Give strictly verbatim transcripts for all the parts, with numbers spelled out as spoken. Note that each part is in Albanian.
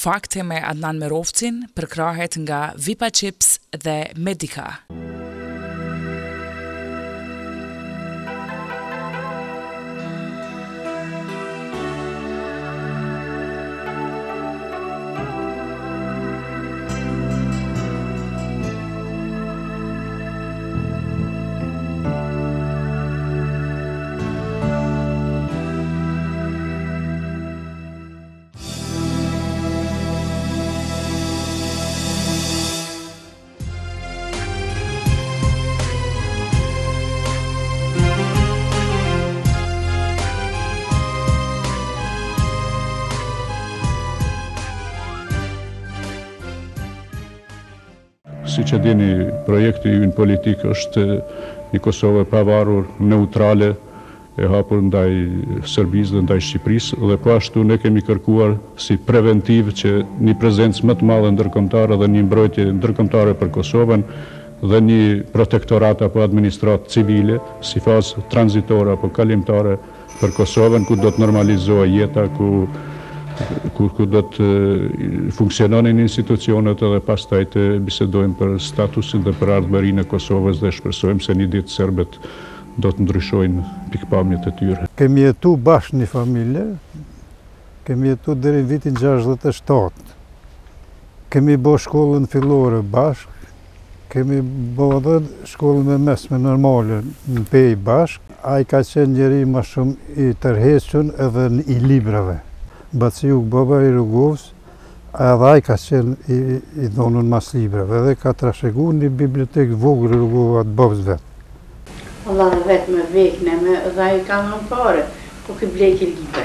Fakte me Adnan Merovcin përkrahet nga Vipa Chips dhe Medica. Si që dini, projekti ynë politik është një Kosovë e pavarur, neutrale, e hapur ndaj Serbisë dhe ndaj Shqipërisë, dhe po ashtu ne kemi kërkuar si preventiv që një prezencë më të madhe ndërkombëtare dhe një mbrojtje ndërkombëtare për Kosovën dhe një protektorat apo administratë civile si fazë tranzitore apo kalimtare për Kosovën, ku do të normalizohet jeta, ku ku, ku do të funksiononin institucionet edhe pastaj të bisedojmë për statusin dhe për ardhmërinë e Kosovës dhe shpresojmë se një ditë serbët do të ndryshojnë pikpamjet e tyre. Kemi jetu bashkë një familje, kemi jetu deri në vitin gjashtëdhjetë e shtatë. Kemi bo shkollën fillore bashkë, kemi bo edhe shkollën e mesme normale në Pej bashkë. Ai ka qenë njeri ma shumë i tërhequr edhe i librave. Baciuk baba i Rugovës, edhe ai ka qenë i, i dhonën mas librave dhe ka trashëgu një bibliotekë vogël Rugova të babës vetë. Allah dhe vetë me vekne, me dhe ai ka në pare, po kë bleki libre.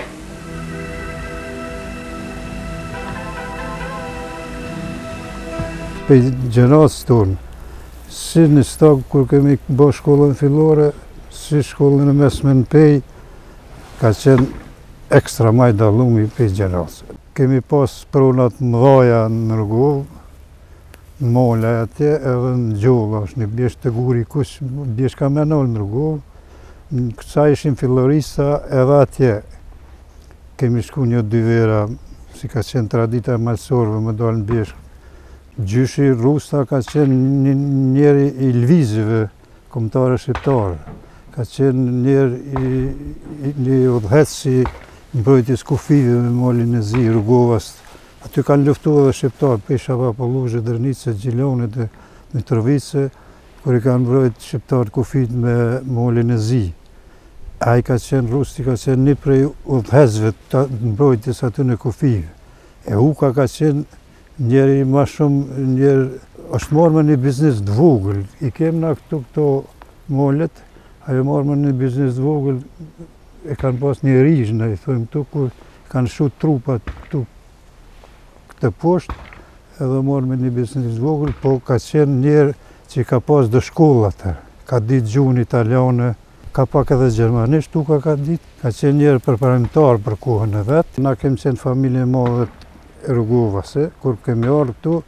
Për gjenatës tonë, si në stagë kur kemi bo shkollën fillore, si shkollën e mesme në Pej, ka qenë ekstra maj dallumi për gjenatës. Kemi pas pronat mëdhaja në Rrugovë, në Mola atje, edhe në Gjolla, është një bjesht të guri kush, bjesht ka menol në Rrugovë. Në kësa ishim fillorista edhe atje. Kemi shku një dy vera, si ka qenë tradita e malsorve, më dalë në bjesht. Gjyshi Rusta ka qenë një njeri i lvizive, kombëtare shqiptare. Ka qenë njeri i, i, një udhëhec si mbrojtjes kufive me Molin e Zi, Rrugovës. Aty kanë luftu edhe shqiptarë, Pesha Papallushë, Drnice, Gjilonit dhe Mitrovice, kur i kanë mbrojt shqiptarë kufit me Molin e Zi. Ai ka qenë Rusti, ka qenë një prej udhëhecëve të mbrojtjes aty në kufive. E Uka ka qenë njeri ma shumë, njeri është marrë me një biznes të vogël. I kemë na këtu këto molet, ajo marrë me një biznes të vogël, e kanë pas një rizhë, i thujmë tu, kur kanë shu trupat tu këtë poshtë, edhe marrë me një biznes të vogël, po ka qenë njerë që ka pas dë shkolla atër. Ka ditë gjuhën italiane, ka pak edhe gjermanisht, tu ka ka ditë. Ka qenë njerë përparimtar për kohën e vetë. Na kemi qenë familje madhe e Rrugovase, kur kemi arë këtu,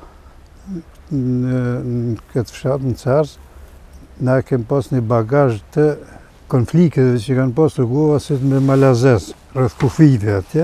në, në këtë fshatë, në Cers, na kemi pas një bagazh të konflikteve që kanë pas Rrugovasit me Malazes, rreth kufive atje.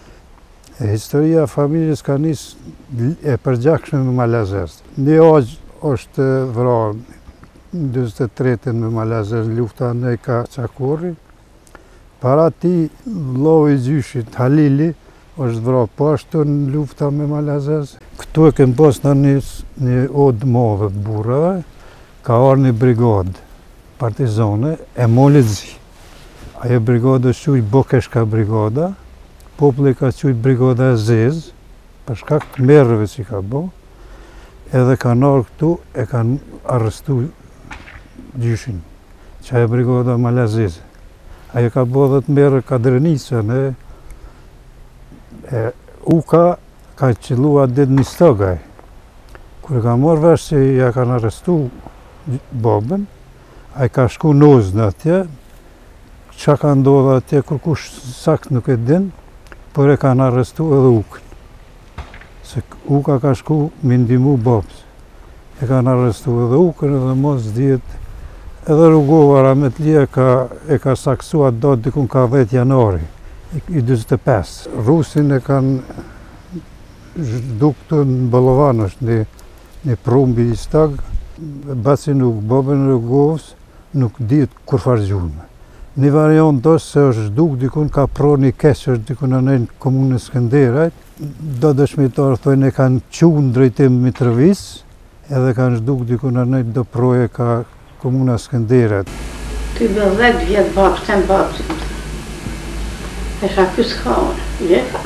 E historia e familjes ka nis e përgjakshme me Malazes. Një aq është vrarë në dyzet e tretën me Malazes, lufta në ka Qakorri. Para ti, vllau i gjyshit, Halili, është vrarë po ashtu në lufta me Malazes. Këtu e kem pas në një, një odë madhe të burrave, ka arë një brigadë partizane e Molit Zi. Ajo brigada është quajtur Bokeshka brigada, populli ka quajtur brigada e Zezë, për shkak të merreve që ka bo, edhe kanë arë këtu e kanë arrestu gjyshin, që ajo brigada Malazeze. Ajo ka bo dhe të merë Kadrenicën e, e Uka ka qëllua ditë një stogaj. Kër ka morë vesh që ja kanë arrestu babën, a i ka shku nozën atje, qa ka ndodhë atje, kur kush sakt nuk e din, por e kanë arrestu edhe Ukën. Se Uka ka shku me ndihmu babës. E kanë arrestu edhe Ukën edhe mos dhjetë, edhe Rrugova Rametlia ka, e ka saksua datë dikun ka dhjetë janari, i dyzet e pesë. Rusin e kanë zhduk të në Ballovan është një, një prumbi i stag, basi nuk bobën në Rrugovës, nuk dihet kur farë gjurme. Një variant është se është zhduk dikun ka pro një keqë është dikun në në komunës Skënderajt, do dëshmitarë thojnë e kanë qunë drejtim Mitrovic, edhe kanë zhduk dikun në në do proje ka komuna Skënderajt. Ty bë dhjetë vjetë babës të në babës. E shka kësë kaurë, vjetë.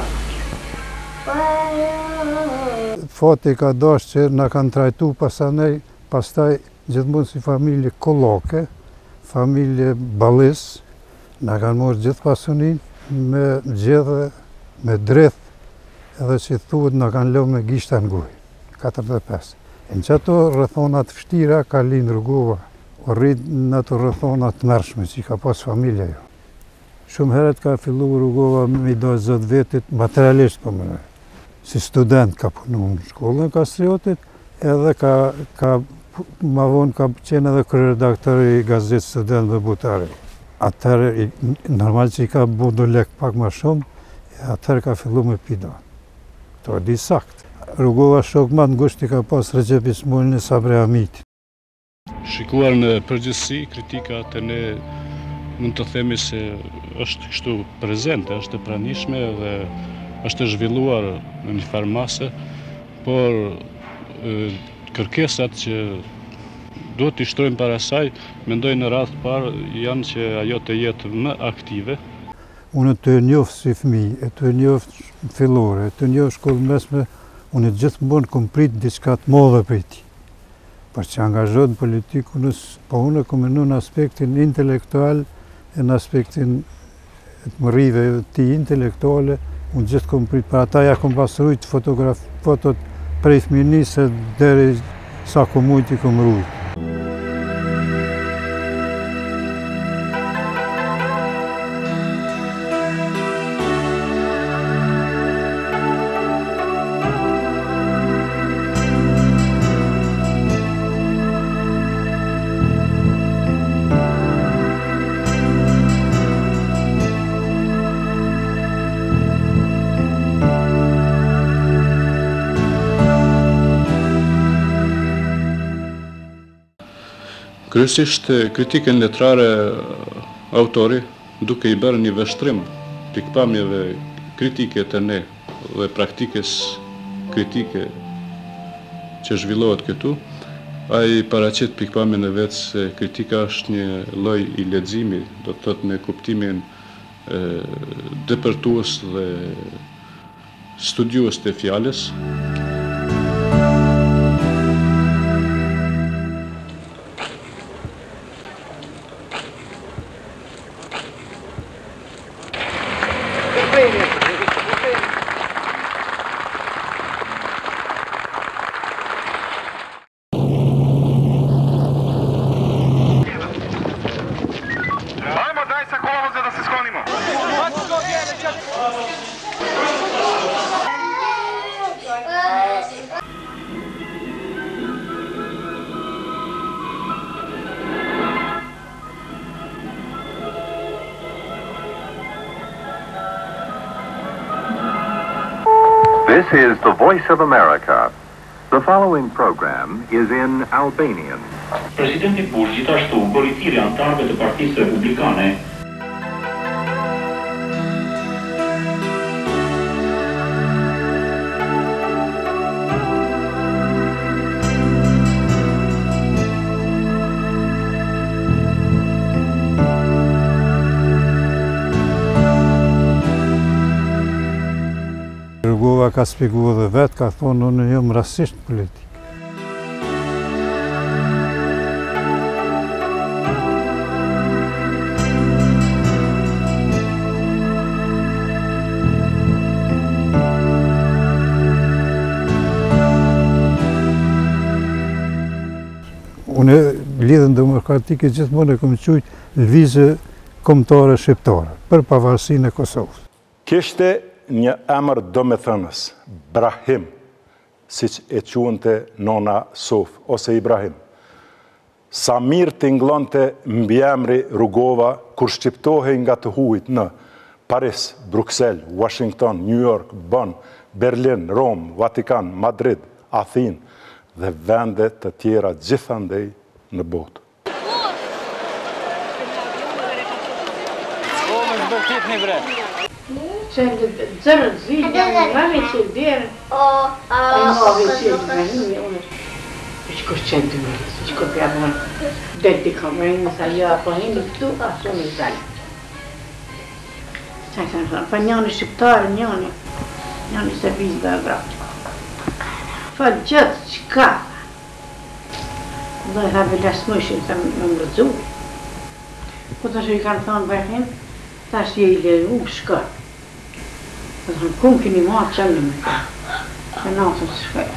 Fati ka dash që na kanë trajtu pasanej, pastaj gjithmonë si familje kollake, familje Ballis, na kanë morë gjithë pasunin me gjedhe, me dreth, edhe që thuhet na kanë lënë me gishta në gojë, katërdhjetë e pesë. E në që ato rrethonat vështira ka lind Rrugova, o rrit në ato rrethonat të mërshme që ka pas familja jo. Shumë heret ka fillu Rrugova me i dojë zot vetit materialisht po më nëjë. Si student ka punu në shkollën Kastriotit, edhe ka, ka ma vonë ka qenë edhe kryeredaktor i gazetë Student dhe Butari. Atëherë, normal që i ka bu do lek pak ma shumë, atëherë ka fillu me pidon. To e di sakt. Rrugova shok ma të ngusht i ka pas Recep Ismailin e Sabri Hamiti. Shikuar në përgjithësi, kritika të ne mund të themi se është kështu prezente, është e pranishme dhe është zhvilluar në një farë mase, por e, kërkesat që duhet t'i shtrojmë para saj, mendoj në radhë të parë janë që ajo të jetë më aktive. Unë të njoft si fëmijë, e të njoft fillore, e të njoft shkollë mesme, unë gjithmonë kom prit diçka të madhe prej tij. Për që angazhohet në politikë, unë po unë kom menu në aspektin intelektual e në aspektin të mërive të intelektuale, unë gjithë kom prit, për ata ja kom pasrujt fotograf, fotot prej fëminisë deri sa kom mujt i kom rujt. Kryesisht kritikën letrare autori duke i bërë një vështrim pikpamjeve kritike të ne dhe praktikës kritike që zhvillohet këtu, ai paraqet pikpamjen e vetë se kritika është një lloj i leximi, do të thotë në kuptimin e, depërtues dhe studiues të fjalës. This is the Voice of America. The following program is in Albanian. Presidenti Bush gjithashtu bëri thirrje anëtarëve të Partisë Republikane Rrugova ka spjeguar dhe vetë, ka thonë unë jam rasist politik. Unë lidhën demokratike gjithmonë e kom quajt lëvizje kombëtare shqiptare për pavarësinë e Kosovës. Kishte një emër domethënës, Brahim, siç e quante nona Sof ose Ibrahim. Sa mirë tingëllonte mbiemri Rrugova kur shqiptohej nga të huajt në Paris, Bruxelles, Washington, New York, Bonn, Berlin, Rom, Vatikan, Madrid, Athinë dhe vende të tjera gjithandej në botë. Qëllë zërët zilë, nga me qëllë dherë, e nga me qëllë me një, unë që kështë qëllë të mërës, që kështë pjabon, dhe të kamerën, sa ja, po hinë këtu, aso në zalë. Qaj sa në thonë, pa njënë shqiptarë, njënë, njënë se bizë dhe vratë. Fa gjithë që ka, dhe ha belas mëshin, sa më më rëdzu. Po të që i kanë thonë bërhin, ta është je i leru më shkër. Dhe thonë, kumë kini marë qëllë me ka, që natën së shkërë.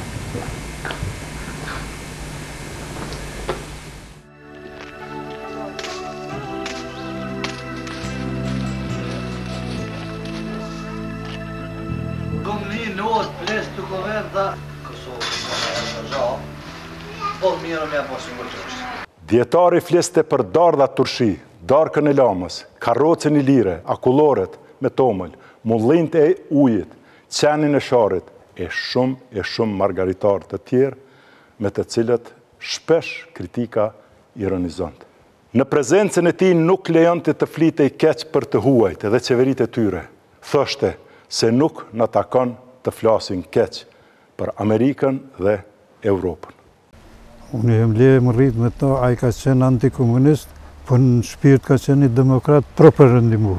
Kom një nåt pres të kovenda Kosovë, në zhao, po mirë me aposin vërqështë. Djetari fliste për dardha turshi, darkën e lamës, karrocën i lire, akulloret me tomël, mullint e ujit, qenin e sharit, e shumë e shumë margaritar të tjerë, me të cilët shpesh kritika ironizonte. Në prezencën e tij nuk lejonte të flitej keq për të huajt dhe qeveritë e tyre. Thoshte se nuk na takon të flasin keq për Amerikën dhe Europën. Unë jem leje më rritë me ta, a i ka qenë antikomunist, po në shpirt ka qenë i demokrat pro përëndimur.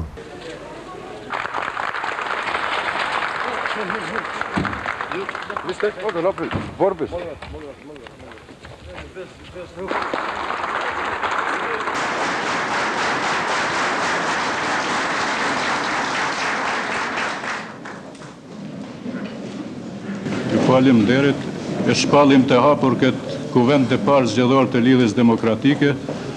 Ju falim derit, e shpallim të hapur këtë kuvend të parë zgjedhor të Lidhjes Demokratike.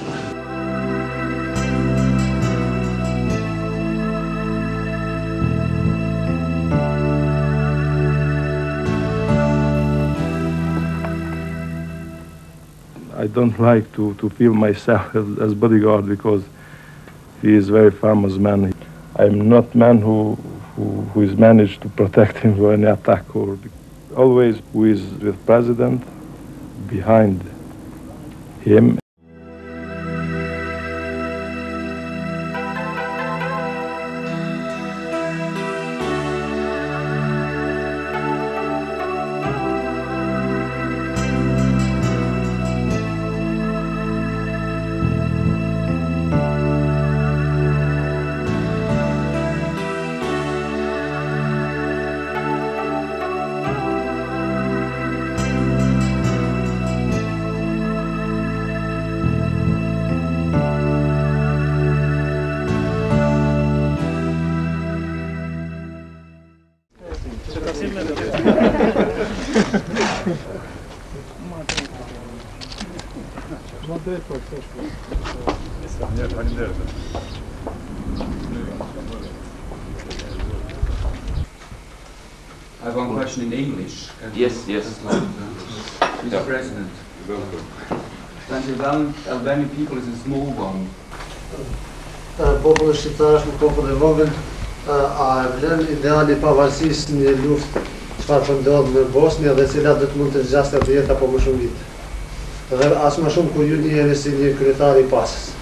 I don't like to, to feel myself as, as bodyguard because he is a very famous man. I'm not man who, who, who is managed to protect him from any attack or always who is with president behind him. I have one question in English. Yes, yes. Mister President, the Albanian people is a small one. Populli shqiptar është një popull i vogël, a e vlen ideali pavarësisë një luftë çfarë po ndodh në Bosnjë dhe cila do të mund të zgjasë të jetë apo më shumë vite. Dhe as më shumë kur ju jeni si një kryetar i pasës.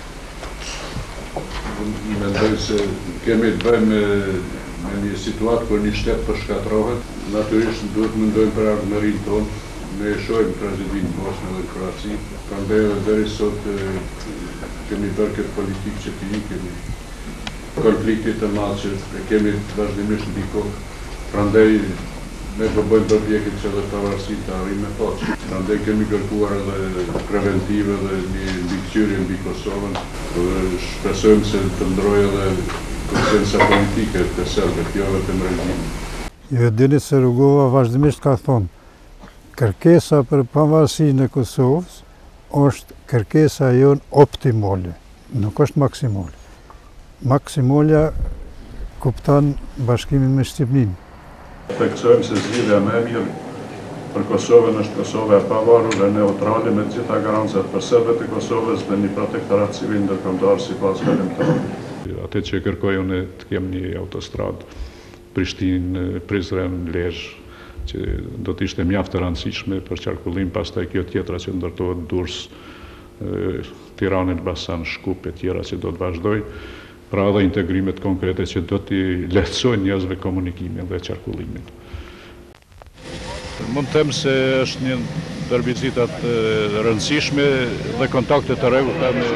Mendoj se kemi të bëjmë me një situatë kur një shtet përshkatrohet. Natyrisht duhet mendojmë për ardhmërinë tonë. Ne e shohim tragedinë Bosnjë dhe Kroaci. Prandaj edhe deri sot kemi bërë këtë politikë që të kemi konfliktit të madh që e kemi vazhdimisht mbi kokë. Prandaj ne do bëjmë përpjekje që edhe pavarësinë të arrijmë me paçë. Prandaj kemi kërkuar edhe preventive dhe një mbikëqyrje mbi Kosovën dhe shpresojmë se të ndrojë edhe konsensa politike të serbët, jo vetëm regjimi. Ju dini se Rugova vazhdimisht ka thonë, kërkesa për pavarësinë e Kosovës është kërkesa jonë optimale, nuk është maksimale. Maksimale kupton bashkimin me Shqipërinë. Theksojmë se zgjidhja më e mirë për Kosovën është Kosova e pavarur dhe neutrale me të gjitha garancat për serbët e Kosovës dhe një protektorat civil ndërkombëtar sipas kalimtarit. Atë që kërkoj unë të kem një autostradë Prishtinë, Prizren, Lezhë, që do të ishte mjaft të rëndësishme për qarkullim, pastaj kjo tjetra që ndërtohet Durrës, Tiranë, Elbasan, Shkup e tjera që do të vazhdoj, pra edhe integrimet konkrete që do t'i lehtësojnë njerëzve komunikimin dhe qarkullimin. Mund të them se është një ndër vizitat rëndësishme dhe kontakte të rregullta me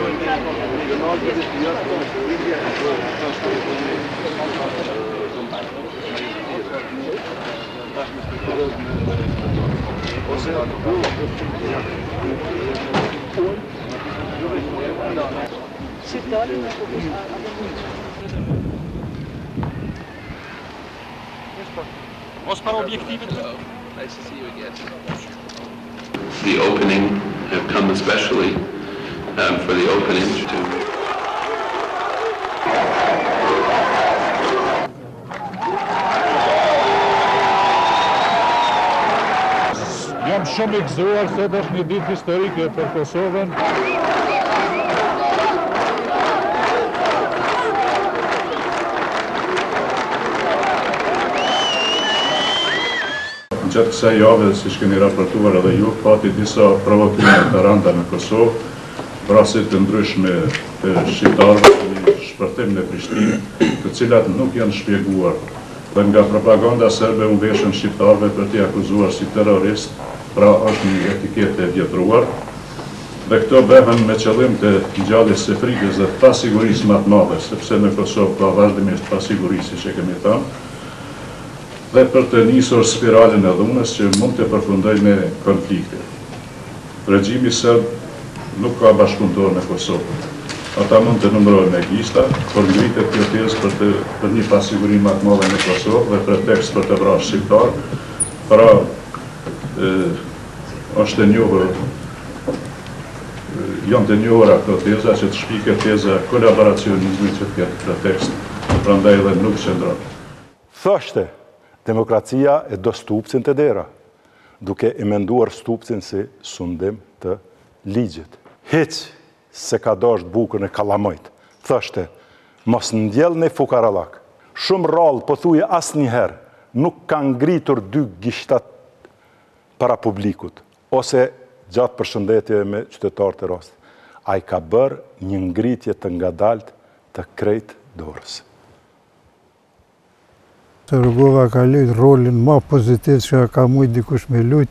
The opening have come especially um, for the opening to Jam shumë i gëzuar se është një ditë historike për Kosovën. Në gjatë kësaj jave, si keni raportuar edhe ju, pati disa provokime të rënda në Kosovë, vrasit të ndryshme të shqiptarëve në shpërthim në Prishtinë, të cilat nuk janë shpjeguar. Dhe nga propaganda serbe u veshën shqiptarëve për t'i akuzuar si terrorist, pra është një etiketë e vjetruar, dhe këto bëhen me qëllim të ngjalljes së frikës dhe pasigurisë më të madhe, sepse në Kosovë ka vazhdimisht pasigurisi që kemi thënë, dhe për të nisur spiralin e dhunës që mund të përfundojë me konflikte. Regjimi serb nuk ka bashkëpunëtor në Kosovë. Ata mund të numërohen me gishta, por ngritet kjo tezë për, të, për një pasiguri më të madhe në Kosovë dhe pretekst për të vrarë shqiptar, pra e, është e njohur, janë të njohura këto teza që të shpiket teza kolaboracionizmi që të ketë pretekst, prandaj edhe nuk qëndron. Thoshte, demokracia e do stupcin të dera, duke e menduar stupcin si sundim të ligjit. Hiq se ka dasht bukën e kalamojt. Thoshte, mos ndjell në fukarallak. Shumë rallë, po thuje asë njëherë, nuk kanë ngritur dy gishtat para publikut, ose gjatë përshëndetje me qytetarët e rastit. A i ka bërë një ngritje të ngadalt të krejt dorës. Rugova ka lujt rolin ma pozitiv që ka mujt dikush me lujt.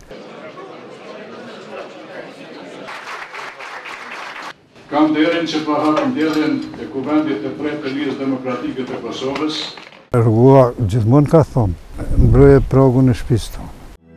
Kam derin që pahat mbledhjen e kuvendit të tretë të Lidhjes Demokratike të Kosovës. Rugova gjithmonë ka thonë, mbroje pragun e shtëpisë tonë.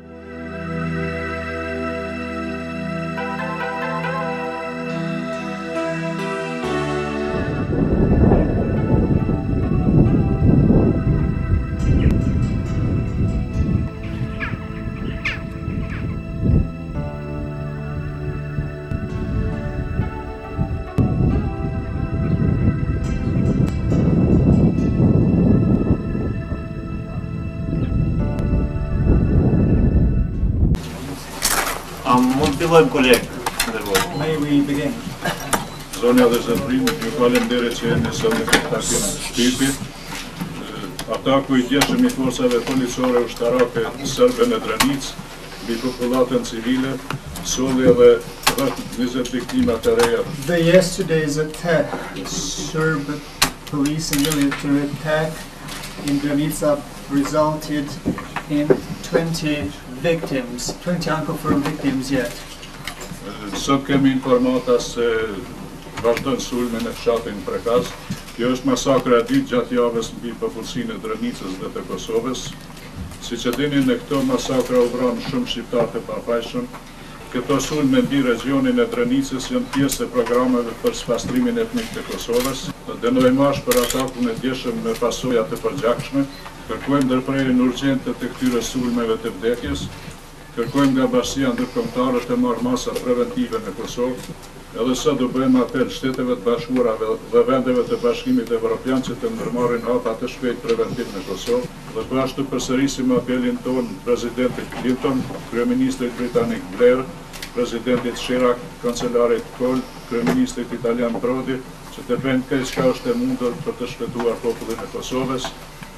May we begin? Zonja dhe zëndrim, ju falemderit që jeni sot në këtë takim shtypit. Ata ku i djeshëm i forsave policore ushtarake serbe në Drenicë, mbi popullatën civile, solli edhe rreth njëzet viktima të reja. The yesterday's attack, Serb police and military attack in Drenica resulted in twenty victims, twenty unconfirmed victims yet. Sot kemi informata se vazhdojnë sulme në fshatin Prekaz. Kjo është masakra e dytë gjatë javës mbi popullsinë e Drenicës dhe të Kosovës. Siç e dini, në këto masakra u vranë shumë shqiptarë të papajshëm. Këto sulme mbi regionin e Drenicës janë pjesë e programeve për spastrimin etnik të Kosovës. Dënojmë ashtë për atakun e djeshëm me pasoja të përgjakshme. Kërkojmë ndërprerjen urgjente të këtyre sulmeve të vdekjes. Kërkojmë nga bashkia ndërkombëtare të marrë masa preventive në Kosovë, edhe sa do bëjmë apel shteteve të bashkuara dhe vendeve të Bashkimit Evropian që të ndërmarrin hapa të shpejt preventiv në Kosovë, dhe po ashtu përsërisim apelin tonë presidentit Clinton, kryeministrit britanik Blair, presidentit Chirac, kancelarit Kohl, kryeministrit italian Prodi, që të bëjnë këtë çka është e mundur për të shpëtuar popullin e Kosovës,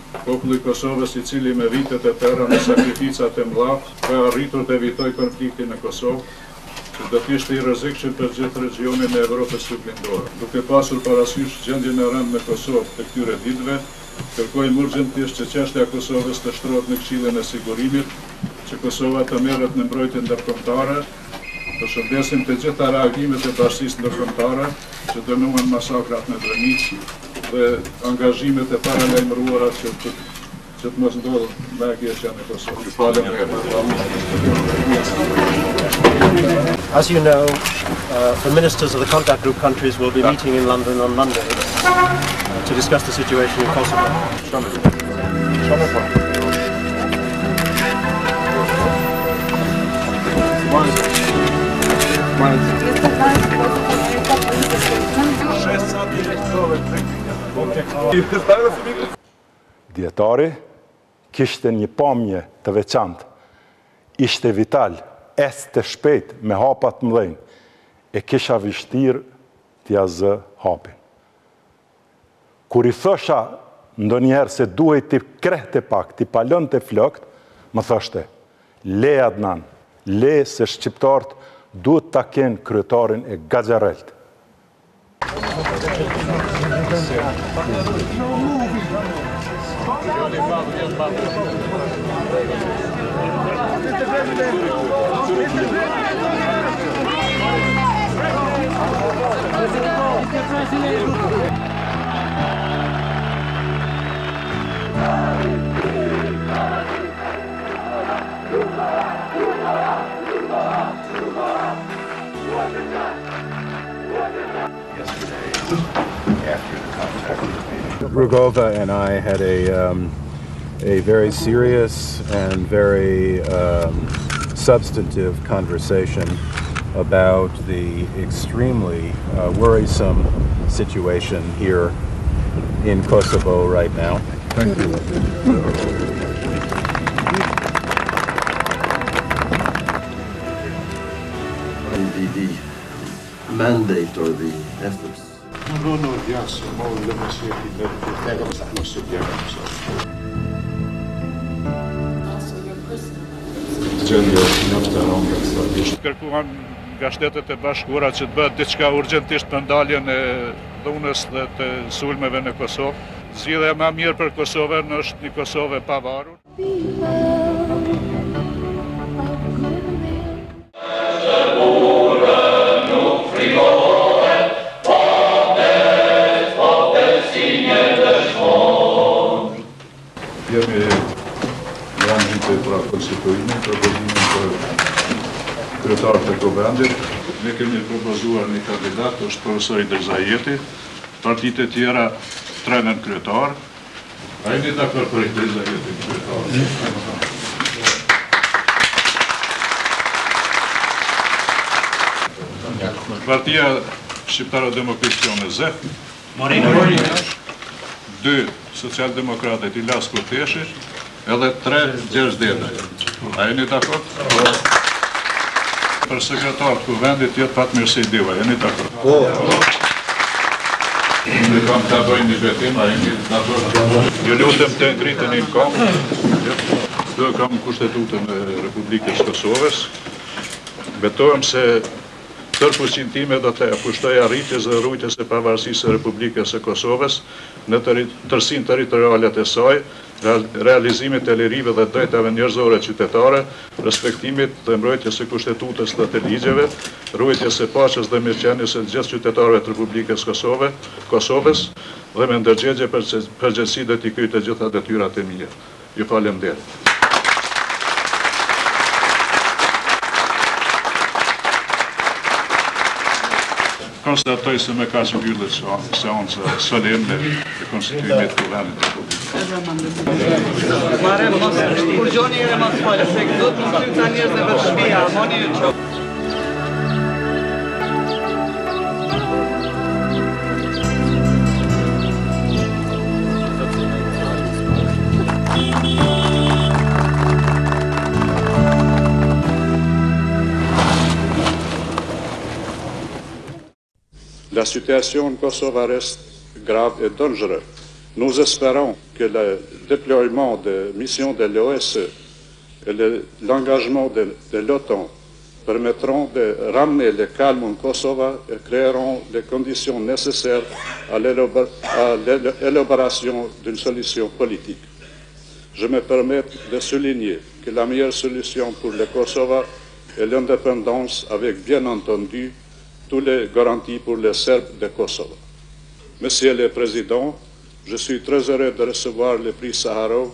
Populli i Kosovës, i cili me vitet e tëra me sakrificat e mëdha ka arritur të evitoj konfliktin në Kosovë, që do të ishte i rrezikshëm për gjithë regionin e Evropës Juglindore. Duke pasur parasysh gjendjen e rëndë në Kosovë të këtyre ditëve, kërkojmë urgjentisht që çështja e Kosovës të shtrohet në Këshillin e Sigurimit, që Kosova të merret në mbrojtje ndërkombëtare. Përshëndesim të gjitha reagimet e bashkisë ndërkombëtare që dënuan masakrat në Dreniç dhe angazhimet e paralajmëruara që të që të mos ndodhë me agjesja në Kosovë. As you know, uh, the ministers of the contact group countries will be meeting in London on Monday uh, to discuss the situation in Kosovo. Djetari kishte një pamje të veçantë, ishte vital, este shpejt me hapat mëdhenj, e kisha vështirë t'ja zë hapin. Kur i thosha ndonjëherë se duhet t'i krehte pak, t'i palën të flokt, më thoshte, le Adnan, le se shqiptarët duhet t'a kenë kryetarin e Gaxharelt. Rugova and I had a um, a very serious and very um, substantive conversation about the extremely uh, worrisome situation here in Kosovo right now. Thank you. The, the mandate or the efforts. No, no, yes, more than a city that the Kërkuan nga Shtetet e Bashkuara që të bëhet diçka urgjentisht për ndaljen e dhunës dhe të sulmeve në Kosovë. Zgjidhja më e mirë për Kosovën është një Kosovë e pavarur. Jemi janë hitë pra konstituimin, propozimin për kryetar të Kuvendit. Ne kemi propozuar një kandidat, është profesori Derzajeti. Partitë e tjera trenën kryetar. A jeni dakord për Derzajeti kryetar? Partia Shqiptaro-Demokratike O N Z, dy Socialdemokratet Ilas Kurteshi, edhe tre Gjergj Deda. A jeni dakord? Për sekretar të Kuvendit jetë Fatmirësi Deva, jeni dakord? Po. Ne kam të bëjnë një betim, a jeni dakord? Ju lutem të ngriteni në kam. Do kam kushtetutën e Republikës Kosovës. Betohem se tërë fuqinë time do të pushtoj arritjes dhe rrujtjes e pavarësisë së Republikës së Kosovës në tërsinë territoriale të saj, realizimit e lirive dhe drejtave njerëzore qytetare, respektimit dhe mbrojtjes së kushtetutës dhe të ligjeve, rrujtjes së paqes dhe mirëqenies së gjithë qytetarëve të Republikës Kosove, Kosovës dhe me ndërgjegje përgjegjësi do t'i kryej të gjitha detyrat e mia. Ju falenderoj. Konstatoj se me ka që mbyllet seanca solemne e konstituimit të Kuvendit të Republikës. Mare, mos urgjoni edhe mos falë, se do të mos të njerëzve për shtëpia, moni që La situation en Kosovo reste grave et dangereuse. Nous espérons que le déploiement de missions de l'O S C e et l'engagement de, de l'OTAN permettront de ramener le calme en Kosovo et créeront les conditions nécessaires à l'élaboration d'une solution politique. Je me permets de souligner que la meilleure solution pour le Kosovo est l'indépendance avec, bien entendu, toutes les garanties pour les Serbes de Kosovo. Monsieur le Président, je suis très heureux de recevoir le prix Sakharov.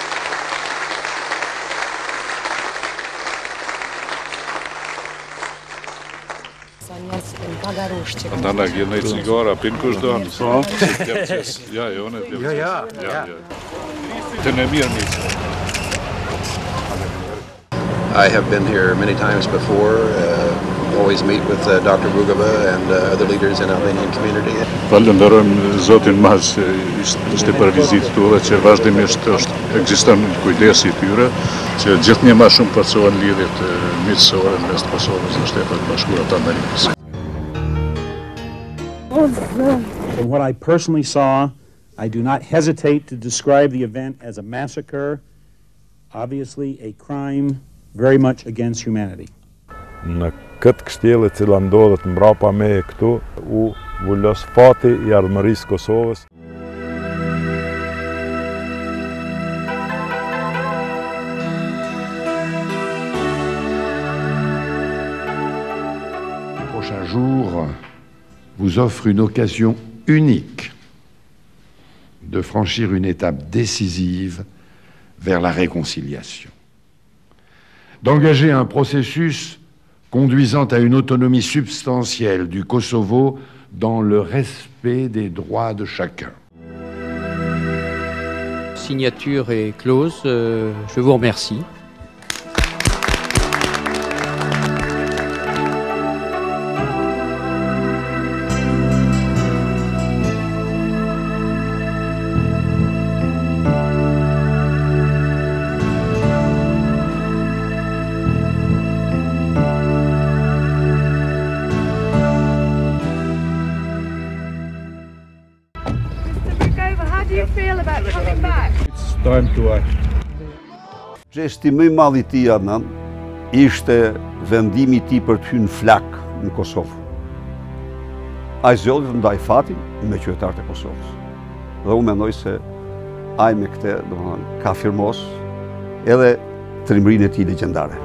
Danak jedna i cigara, pinkuš dan. Ja, i one bili. Ja, ja, ja. Te ne mirnice. I have been here many times before, uh, always meet with uh, Doctor Rugova and uh, other leaders in the Albanian community. Falenderojmë Zotin Maz që ishte për vizitë tuaj, që vazhdimisht është ekziston kujdesi i tyre, që gjithnjë më shumë përcohen lidhjet miqësore mes Kosovës dhe Shtetit Bashkuar të Amerikës. From what I personally saw, I do not hesitate to describe the event as a massacre, obviously a crime very much against humanity. Në këtë kështjellë e cila ndodhet mbrapa meje këtu, u vullos fati i ardhmërisë Kosovës. Le prochain jour vous offre une occasion unique de franchir une étape décisive vers la réconciliation, d'engager un processus conduisant à une autonomie substantielle du Kosovo dans le respect des droits de chacun. Signature est close, euh, je vous remercie. Time to act. Gjesti më i madh i tij Adnan ishte vendimi i tij për të hyrë flak në Kosovë. Ai zgjodhi të ndaj fatin me qytetarët e Kosovës. Dhe unë mendoj se ai me këtë, domethënë, ka firmos edhe trimërinë e tij legjendare.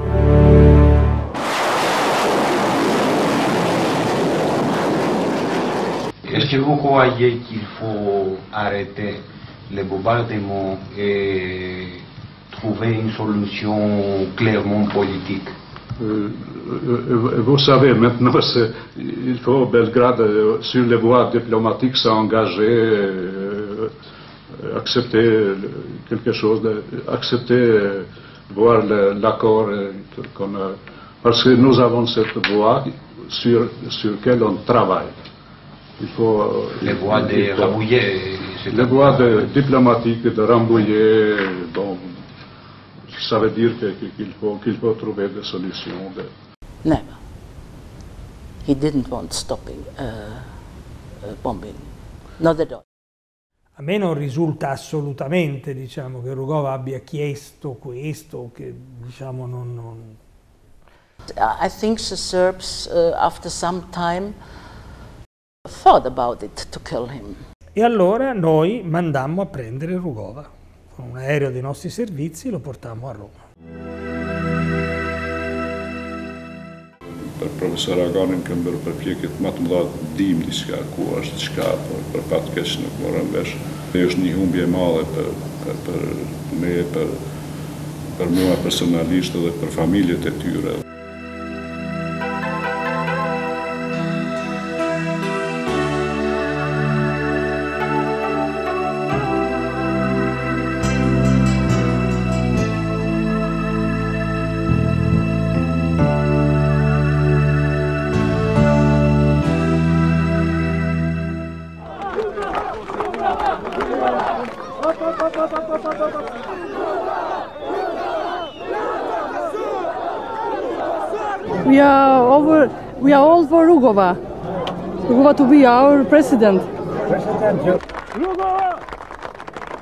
Est-ce que vous croyez qu'il faut arrêter les bombardements et trouver une solution clairement politique? Euh, vous savez maintenant qu'il faut Belgrade sur les voies diplomatiques s'engager, euh, accepter quelque chose, accepter voir l'accord qu'on a, parce que nous avons cette voie sur sur laquelle on travaille. Il faut, les voies de Rambouillet. Les voies de, diplomatiques de Rambouillet, bon, ça veut dire qu'il faut, qu'il faut trouver des solutions. De... Never. He didn't want stopping uh, uh, bombing. Not at all. A me non risulta assolutamente, diciamo, che Rugova abbia chiesto questo, che diciamo non... non... I think the Serbs, uh, after some time, thought about it to kill him. E allora noi mandammo a prendere Rugova. Con un aereo dei nostri servizi lo portammo a Roma. Për profesor Aganin kam bërë përpjekjet më të mëdha të dim diçka ku është çka, por për pat keq nuk morëm vesh. Është një humbje e madhe për për për ne, për për mua personalisht dhe për familjet e tyre. We are over. We are all for Rugova. Rugova to be our president. President Rugova.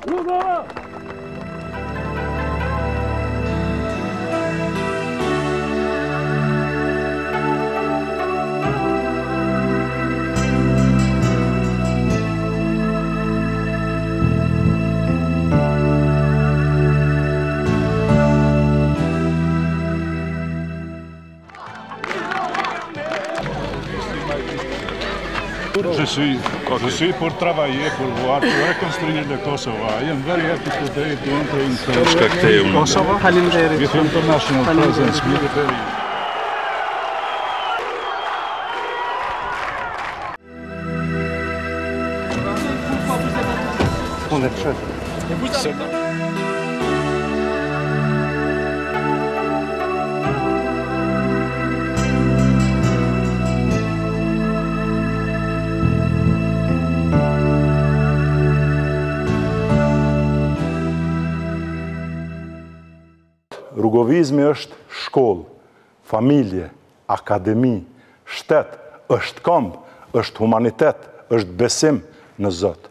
Je suis, je suis pour travailler, pour voir, pour reconstruire le Kosovo. I am very happy today to enter into Kosovo with international presence, military. On est prêt. Rrugovizmi është shkollë, familje, akademi, shtet, është këmbë, është humanitet, është besim në Zot.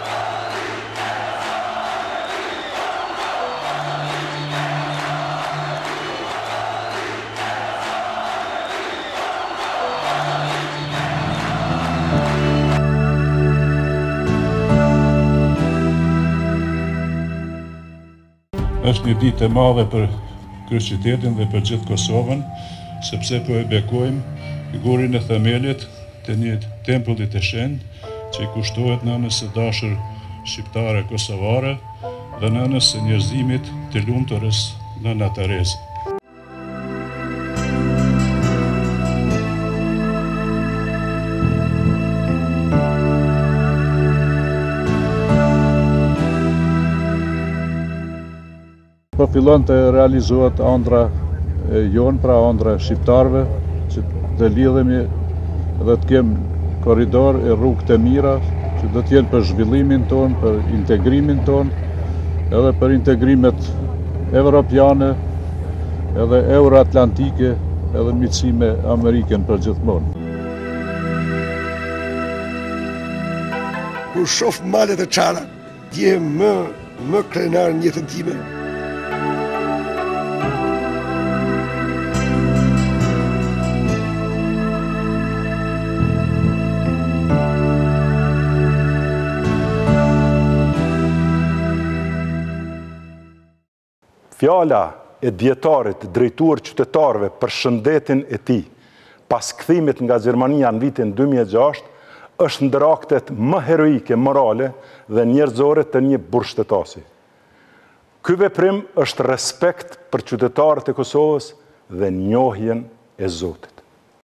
Është një ditë e madhe për kryeqytetin dhe për gjithë Kosovën, sepse po e bekojmë figurën e themelit të një tempulli të shenjtë që i kushtohet nënës së dashur shqiptare kosovare dhe nënës së njerëzimit të lumturës Nëna Terezë. Po fillon të realizohet ëndra e jonë, pra ëndra shqiptarëve, që të lidhemi dhe të kemë korridor e rrugë të mira, që do të jenë për zhvillimin tonë, për integrimin tonë, edhe për integrimet evropiane, edhe euroatlantike, edhe miqësime Amerikën për gjithmonë. Kur shoh malet e çara, jem më më krenar në jetën time. Fjala e djetarit drejtuar qytetarëve për shëndetin e tij pas kthimit nga Gjermania në vitin dy mijë e gjashtë është ndër aktet më heroike morale dhe njerëzore të një burgshetasi. Ky veprim është respekt për qytetarët e Kosovës dhe njohjen e Zotit.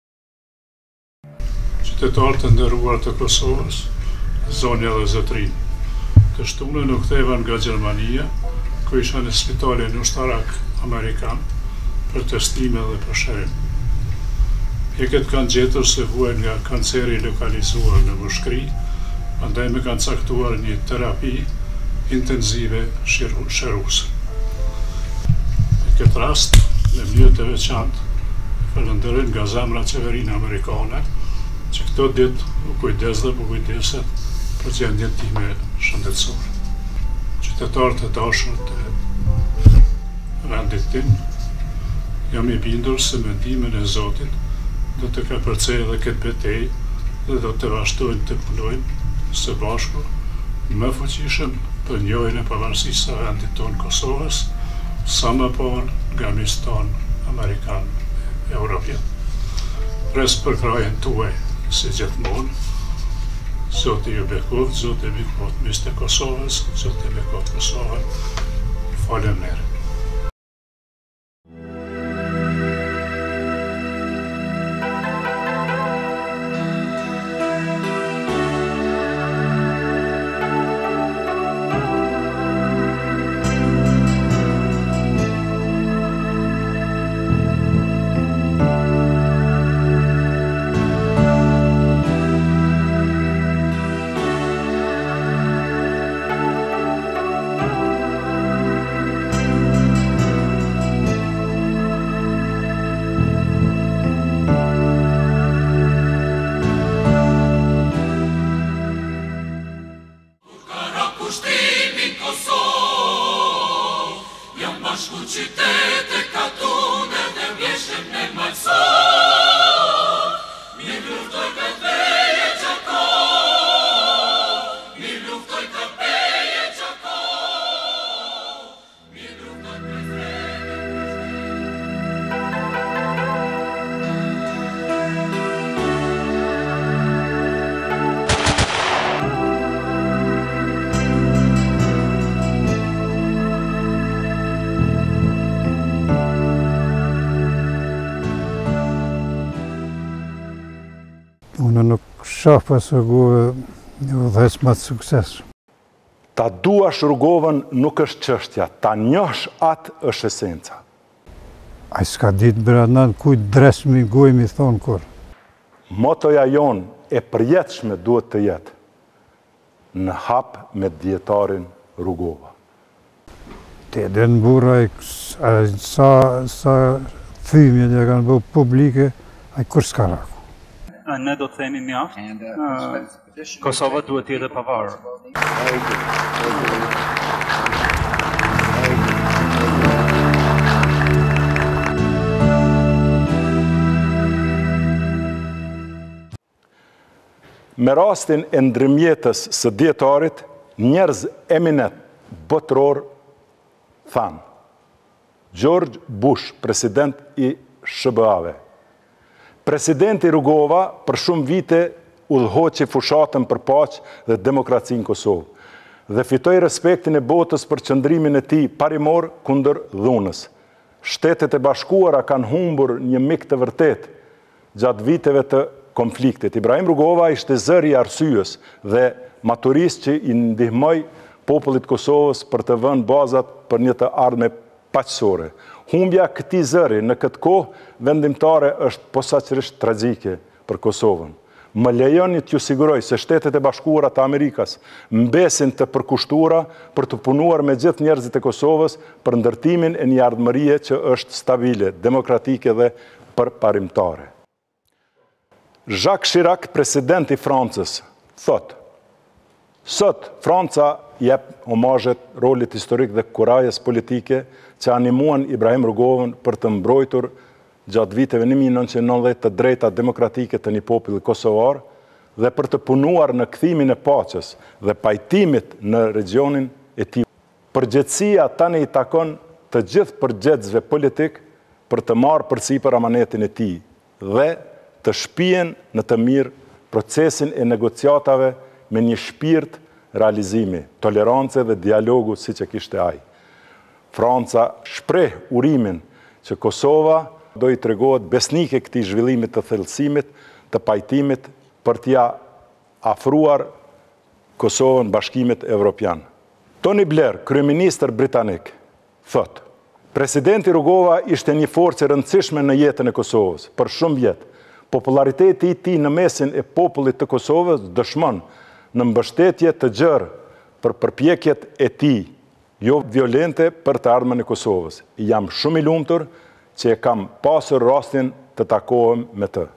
Qytetarët e nderuar të Kosovës, zonja dhe zotrin, të shtunën u ktheva nga Gjermania, ku isha në spitalin ushtarak Amerikan për testime dhe për shërim. Mjekët kanë gjetur se vuajnë nga kanceri lokalizuar në mushkëri, andaj me kanë caktuar një terapi intenzive shëruese. Në këtë rast, në mënyrë të veçantë, falënderoj nga zemra qeverinë amerikane, që këto ditë u kujdes dhe u kujdeset për gjendjen time shëndetësore. Qytetarët e dashur të vendit tim, jam i bindur se mendimin e Zotit do të ka përcej edhe këtë betej dhe do të vazhdojnë të punojnë së bashku më fuqishëm për njohjen e pavarësisë së vendit tonë Kosovës, sa më parë nga miqtë tonë amerikan e evropian. Pres për krajën tuaj si gjithmonë. Zoti ju bekoft, Zoti bekoft miqtë e Kosovës, Zoti bekoft Kosovën. Faleminderit. Unë nuk shoh pas Rugove një udhëheq më të suksesshëm. Ta duash Rugovën nuk është çështja, ta njohsh atë është esenca. Ai s'ka ditë brenda kujt dres mi gojë mi thon kur. Motoja jon e përjetshme duhet të jetë në hap me dietarin Rugova. Te den burra sa sa thymjet ja kanë bërë publike, ai kur s'ka raku. Ne do të themi mjaft, Kosova duhet të jetë pavarur. Me rastin e ndërmjetës së dietarit, njerëz eminent botëror thanë. George Bush, president i S B A-ve. Presidenti Rugova për shumë vite udhëhoqi fushatën për paqë dhe demokracinë në Kosovë dhe fitoi respektin e botës për qëndrimin e tij parimor kundër dhunës. Shtetet e Bashkuara kanë humbur një mik të vërtet gjatë viteve të konfliktit. Ibrahim Rugova ishte zëri i arsyes dhe maturis që i ndihmoi popullit Kosovës për të vënë bazat për një të ardhme paqësore. Humbja këtij zëri në këtë kohë vendimtare është posaçërisht tragjike për Kosovën. Më lejoni t'ju siguroj se Shtetet e Bashkuara të Amerikës mbesin të përkushtuara për të punuar me gjithë njerëzit e Kosovës për ndërtimin e një ardhmërie që është stabile, demokratike dhe përparimtare. Jacques Chirac, presidenti i Francës, thot: sot Franca jep omazhet rolit historik dhe kurajes politike që animuan Ibrahim Rugovën për të mbrojtur gjatë viteve një mijë e nëntëqind e nëntëdhjetë të drejta demokratike të një populli kosovar dhe për të punuar në kthimin e paqes dhe pajtimit në regionin e tij. Përgjegjësia tani i takon të gjithë përgjegjësve politik për të marrë përsipër amanetin e tij dhe të shpihen në të mirë procesin e negociatave me një shpirt realizimi, tolerance dhe dialogu siç e kishte ai. Franca shpreh urimin që Kosova do i tregohet besnike këtij zhvillimi të thellësimit, të pajtimit për t'ia afruar Kosovën Bashkimit Evropian. Tony Blair, kryeministër britanik, thot: presidenti Rugova ishte një forcë e rëndësishme në jetën e Kosovës për shumë vjet. Populariteti i tij në mesin e popullit të Kosovës dëshmon në mbështetje të gjerë për përpjekjet e tij jo violente për të ardhmen e Kosovës. Jam shumë i lumtur që e kam pasur rastin të takohem me të.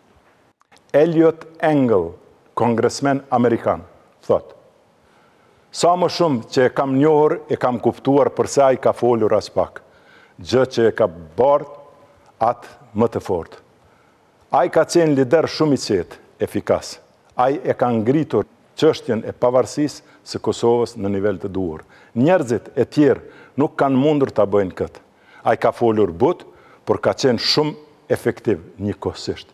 Elliot Engel, kongresmen amerikan, thot: sa më shumë që e kam njohur, e kam kuptuar përse ai ka folur as pak, gjë që e ka bardh atë më të fortë. Ai ka qenë lider shumë i qetë, efikas. Ai e ka ngritur çështjen e pavarësisë së Kosovës në nivel të duhur. Njerëzit e tjerë nuk kanë mundur ta bëjnë këtë. Ai ka folur but, por ka qenë shumë efektiv njëkohësisht.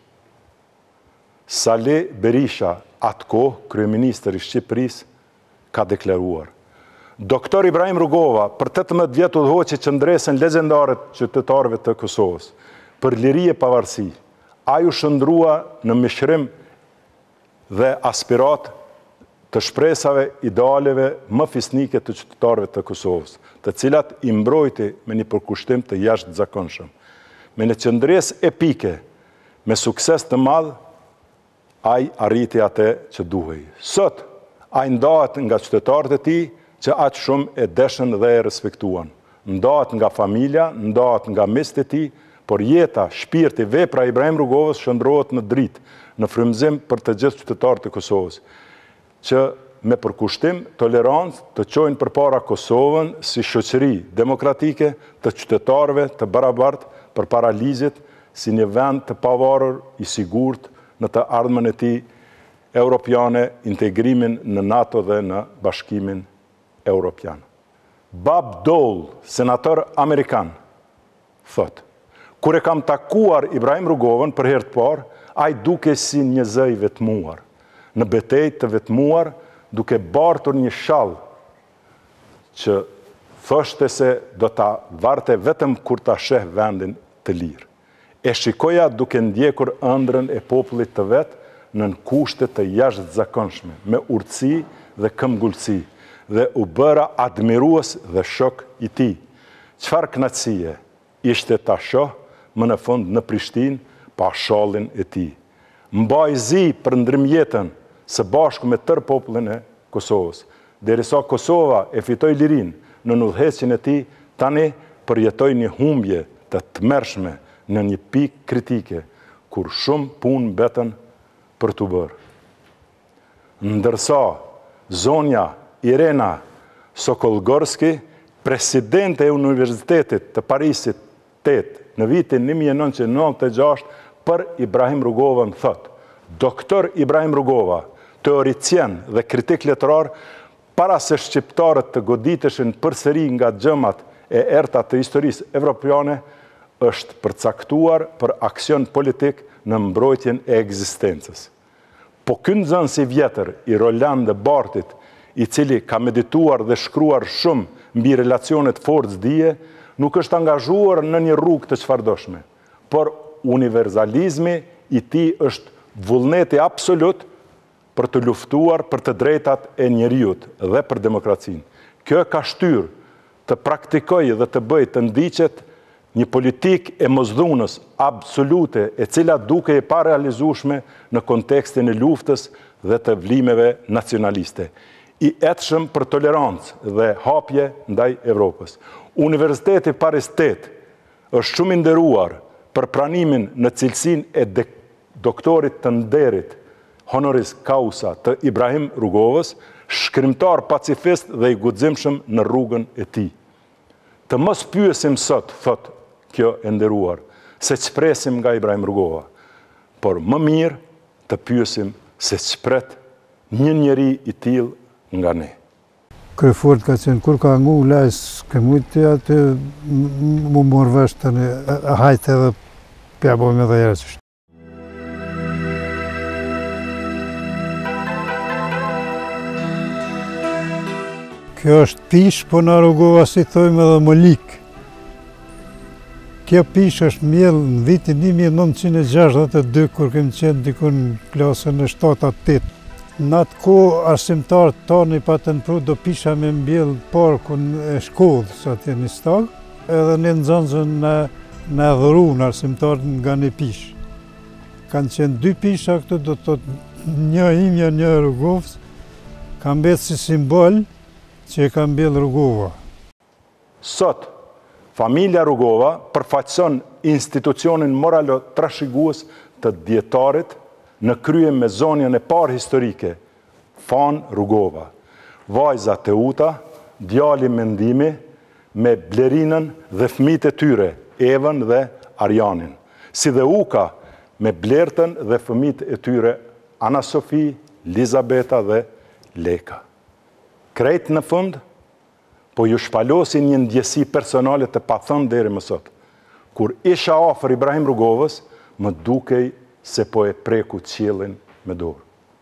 Salih Berisha, atë kohë kryeministër i Shqipërisë, ka deklaruar: Doktor Ibrahim Rugova, për tetëmbëdhjetë vjet udhëhoqi qendresën legjendare të qytetarëve të Kosovës për liri e pavarësi. Ai u shndrua në mishërim dhe aspirat të shpresave idealeve më fisnike të qytetarëve të Kosovës, të cilat i mbrojti me një përkushtim të jashtëzakonshëm. Me një qendresë epike, me sukses të madh, ai arriti atë që duhej. Sot ai ndahet nga qytetarët e tij që aq shumë e deshën dhe e respektuan. Ndahet nga familja, ndahet nga miqtë e tij, por jeta, shpirti, vepra e Ibrahim Rugovës shndrohet në dritë, në frymëzim për të gjithë qytetarët e Kosovës, që me përkushtim, tolerancë të çojnë përpara Kosovën si shoqëri demokratike të qytetarëve të barabartë përpara ligjit si një vend të pavarur i sigurt në të ardhmen e tij europiane, integrimin në NATO dhe në Bashkimin Evropian. Bob Dole, senator amerikan, thot, kur e kam takuar Ibrahim Rugovën për herë të parë, ai duke si një zë i vetmuar, në betejë të vetmuar, duke bartur një shall që thoshte se do ta varte vetëm kur ta sheh vendin të lirë. E shikoja duke ndjekur ëndrrën e popullit të vet nën kushte të jashtëzakonshme, me urtësi dhe këmbgulësi, dhe u bëra admirues dhe shok i tij. Çfarë kënaqësie ishte ta shoh më në fund në Prishtinë pa shallin e tij. Mbaj zi për ndërmjetën së bashku me tërë popullin e Kosovës, derisa Kosova e fitoi lirinë në udhëheqjen e tij, tani përjetoi një humbje të tmerrshme në një pikë kritike, kur shumë punë mbetën për t'u bërë. Ndërsa zonja Irena Sokolgorski, presidente e Universitetit të Parisit tetë në vitin një mijë e nëntëqind e nëntëdhjetë e gjashtë, për Ibrahim Rugovën thot, doktor Ibrahim Rugova, teoricien dhe kritik letërar, para se shqiptarët të goditeshin përsëri nga gjëmat e errta të historisë evropiane, është përcaktuar për aksion politik në mbrojtjen e ekzistencës. Po ky nxënës i vjetër i Roland Barthit, i cili ka medituar dhe shkruar shumë mbi relacionet forcë-dije, nuk është angazhuar në një rrugë të çfarëdoshme, por universalizmi i tij është vullneti absolut për të luftuar për të drejtat e njeriut dhe për demokracinë. Kjo ka shtyrë të praktikojë dhe të bëjë të ndiqet një politik e mosdhunës absolute, e cila duke e pa realizueshme në kontekstin e luftës dhe të vlimeve nacionaliste, i etshëm për tolerancë dhe hapje ndaj Evropës. Universiteti Paris tetë është shumë i nderuar për pranimin në cilësinë e doktorit të nderit honoris causa të Ibrahim Rugovës, shkrimtar pacifist dhe i guximshëm në rrugën e tij. Të mos pyesim sot, thot kjo e nderuar, se çpresim nga Ibrahim Rugova, por më mirë të pyesim se çpret një njeri i tillë nga ne. Kërë fort ka qenë, kur ka ngu lajs, ke mujtë atë mu morë vesh të në hajtë edhe pja bojmë edhe jërësisht. Kjo është pish, po në Rugova si thojmë edhe molik. Kjo pish është mjell në vitin një mijë e nëntëqind e gjashtëdhjetë e dy, kur kem qenë dikun në klasën e shtatë tetë. Në atë kohë arsimtarët tani pa të nëpru do pisha me mbjell parkun e Shkodrës atje një stag, edhe një nxënësën në edhuru në arsimtarët nga një pish. Kanë qenë dy pisha këtu, do të thotë një imja, një Rugovës, ka mbetë si simbol që e ka mbjell Rugova. Sot, familja Rugova përfaqëson institucionin moralo-trashëgues të djetarit në krye me zonjën e parë historike, Fan Rugova, vajza Teuta, djali Mendimi, me Blerinën dhe fëmijët e tyre, Evën dhe Arjanin, si dhe Uka me Blertën dhe fëmijët e tyre, Ana Sofi, Lizabeta dhe Leka. Krejt në fund, po ju shpalosin një ndjesi personale të pathënë deri më sot. Kur isha afër Ibrahim Rugovës, më dukej se po e preku qiellin me dorë.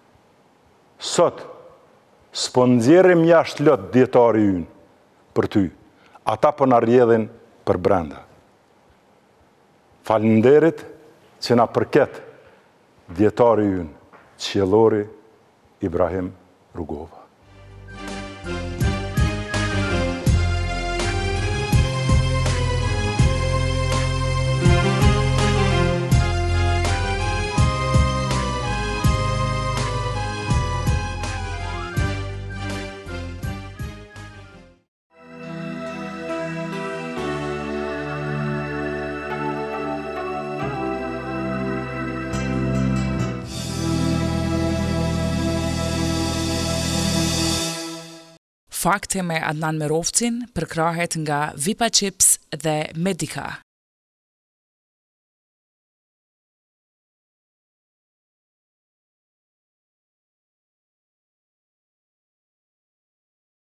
Sot, s'po nxjerrim jashtë lot dietari ynë për ty, ata po na rrjedhin për brenda. Faleminderit që na përket dietari ynë, qiellori Ibrahim Rugova. Fakte me Adnan Merovcin përkrahet nga Vipa Chips dhe Medica.